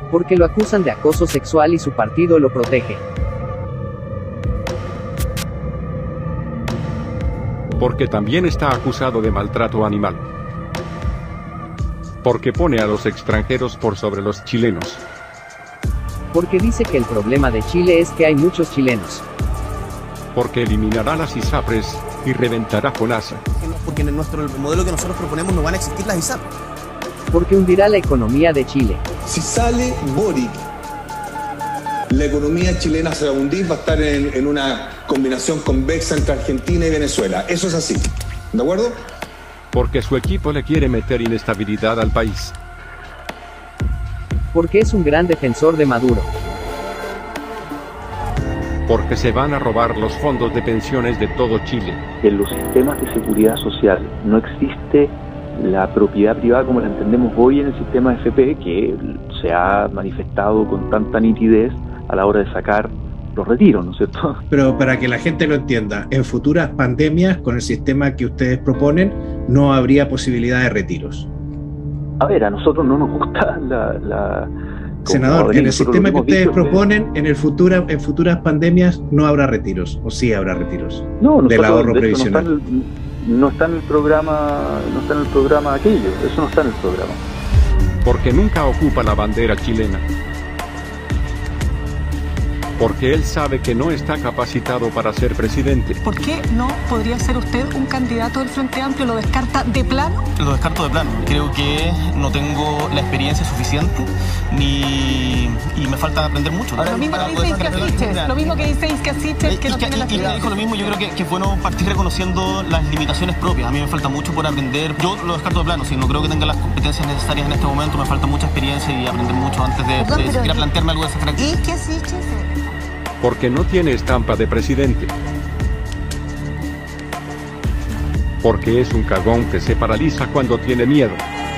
Porque lo acusan de acoso sexual y su partido lo protege. Porque también está acusado de maltrato animal. Porque pone a los extranjeros por sobre los chilenos. Porque dice que el problema de Chile es que hay muchos chilenos. Porque eliminará las ISAPRES y reventará FONASA. Porque en el modelo que nosotros proponemos no van a existir las ISAPRES. Porque hundirá la economía de Chile. Si sale Boric, la economía chilena se va a hundir, va a estar en una combinación convexa entre Argentina y Venezuela. Eso es así. ¿De acuerdo? Porque su equipo le quiere meter inestabilidad al país. Porque es un gran defensor de Maduro. Porque se van a robar los fondos de pensiones de todo Chile. En los sistemas de seguridad social no existe la propiedad privada como la entendemos hoy en el sistema FP, que se ha manifestado con tanta nitidez a la hora de sacar los retiros, ¿no es cierto? Pero para que la gente lo entienda, en futuras pandemias, con el sistema que ustedes proponen, no habría posibilidad de retiros. A ver, a nosotros no nos gusta Senador, en el sistema que ustedes proponen, en futuras pandemias no habrá retiros, o sí habrá retiros del ahorro previsional. No está en el programa, aquello, eso no está en el programa. Porque nunca ocupa la bandera chilena. Porque él sabe que no está capacitado para ser presidente. ¿Por qué no podría ser usted un candidato del Frente Amplio? ¿Lo descarta de plano? Lo descarto de plano. Creo que no tengo la experiencia suficiente y me falta aprender mucho. Ahora, lo mismo que dice Isquia Sichel, que no tiene la experiencia. Dijo lo mismo, yo creo que es bueno partir reconociendo las limitaciones propias. A mí me falta mucho por aprender. Yo lo descarto de plano, si no creo que tenga las competencias necesarias en este momento, me falta mucha experiencia y aprender mucho antes de siquiera plantearme algo de esa característica. Isquia Sichel. Porque no tiene estampa de presidente. Porque es un cagón que se paraliza cuando tiene miedo.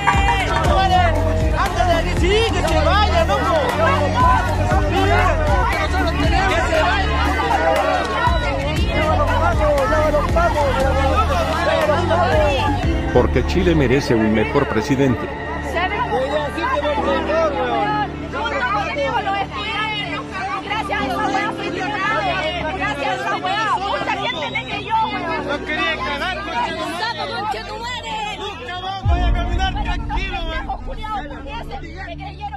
Porque Chile merece un mejor presidente. ¡No quería cagar, conchetumare! ¡Nunca más voy a caminar tranquilo,